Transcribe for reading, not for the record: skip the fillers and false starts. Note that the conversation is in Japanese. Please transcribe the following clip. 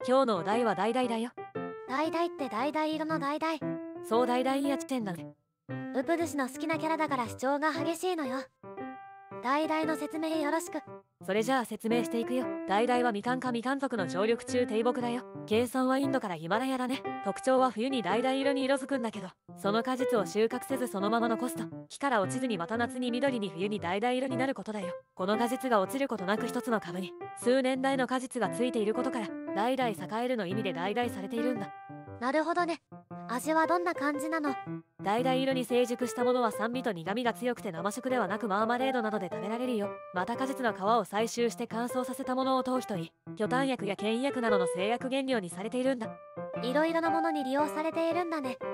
今日のお題は橙だよ。 橙って橙色の橙。 そう橙や地点だね。 ウプ主の好きなキャラだから主張が激しいのよ。橙の説明よろしく。 それじゃあ説明していくよ。橙はみかん科みかん属の常緑中低木だよ。原産はインドからヒマラヤだね。特徴は冬に橙色に色づくんだけど、その果実を収穫せずそのまま残すと、木から落ちずにまた夏に緑に冬に橙色になることだよ。この果実が落ちることなく一つの株に数年代の果実がついていることから、代々栄えるの意味で橙されているんだ。 なるほどね。味はどんな感じなの？ 橙色に成熟したものは酸味と苦味が強くて生食ではなくマーマレードなどで食べられるよ。また果実の皮を採集して乾燥させたものを頭皮といい、巨炭薬や牽引薬などの製薬原料にされているんだ。 いろいろなものに利用されているんだね。